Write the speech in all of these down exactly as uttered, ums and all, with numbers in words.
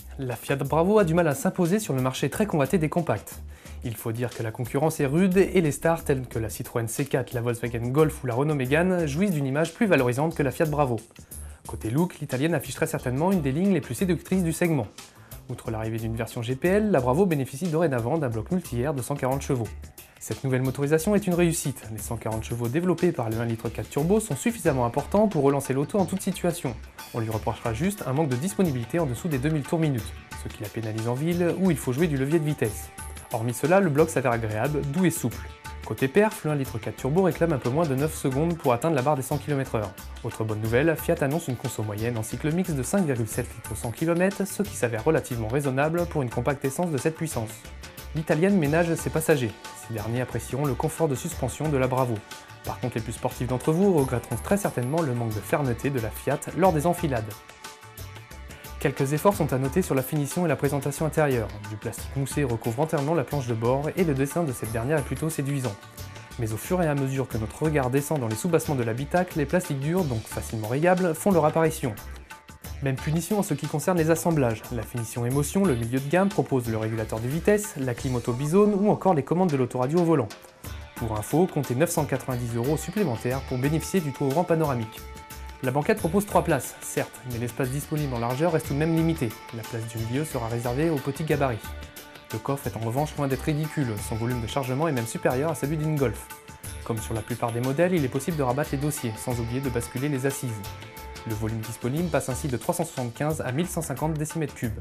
La Fiat Bravo a du mal à s'imposer sur le marché très convoité des compacts. Il faut dire que la concurrence est rude et les stars telles que la Citroën C quatre, la Volkswagen Golf ou la Renault Mégane jouissent d'une image plus valorisante que la Fiat Bravo. Côté look, l'italienne affiche très certainement une des lignes les plus séductrices du segment. Outre l'arrivée d'une version G P L, la Bravo bénéficie dorénavant d'un bloc multi-air de cent quarante chevaux. Cette nouvelle motorisation est une réussite. Les cent quarante chevaux développés par le un virgule quatre litres turbo sont suffisamment importants pour relancer l'auto en toute situation. On lui reprochera juste un manque de disponibilité en dessous des deux mille tours minute, ce qui la pénalise en ville où il faut jouer du levier de vitesse. Hormis cela, le bloc s'avère agréable, doux et souple. Côté perf, le un virgule quatre litres turbo réclame un peu moins de neuf secondes pour atteindre la barre des cent kilomètres heure. Autre bonne nouvelle, Fiat annonce une conso moyenne en cycle mix de cinq virgule sept litres au cent kilomètres, ce qui s'avère relativement raisonnable pour une compacte essence de cette puissance. L'italienne ménage ses passagers. Ces derniers apprécieront le confort de suspension de la Bravo. Par contre, les plus sportifs d'entre vous regretteront très certainement le manque de fermeté de la Fiat lors des enfilades. Quelques efforts sont à noter sur la finition et la présentation intérieure. Du plastique moussé recouvre entièrement la planche de bord et le dessin de cette dernière est plutôt séduisant. Mais au fur et à mesure que notre regard descend dans les soubassements de l'habitacle, les plastiques durs, donc facilement rayables, font leur apparition. Même punition en ce qui concerne les assemblages. La finition émotion, le milieu de gamme, propose le régulateur de vitesse, la clim auto bizone ou encore les commandes de l'autoradio au volant. Pour info, comptez neuf cent quatre-vingt-dix euros supplémentaires pour bénéficier du toit ouvrant panoramique. La banquette propose trois places, certes, mais l'espace disponible en largeur reste tout de même limité. La place du milieu sera réservée aux petits gabarits. Le coffre est en revanche loin d'être ridicule, son volume de chargement est même supérieur à celui d'une Golf. Comme sur la plupart des modèles, il est possible de rabattre les dossiers, sans oublier de basculer les assises. Le volume disponible passe ainsi de trois cent soixante-quinze à mille cent cinquante décimètres cubes.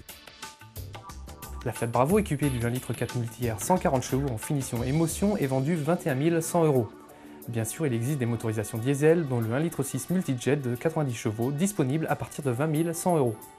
La Fiat Bravo équipée du un virgule quatre litres multi-air cent quarante chevaux en finition émotion est vendue vingt et un mille cent euros. Bien sûr, il existe des motorisations diesel dont le un virgule six litres multijet de quatre-vingt-dix chevaux disponible à partir de vingt mille cent euros.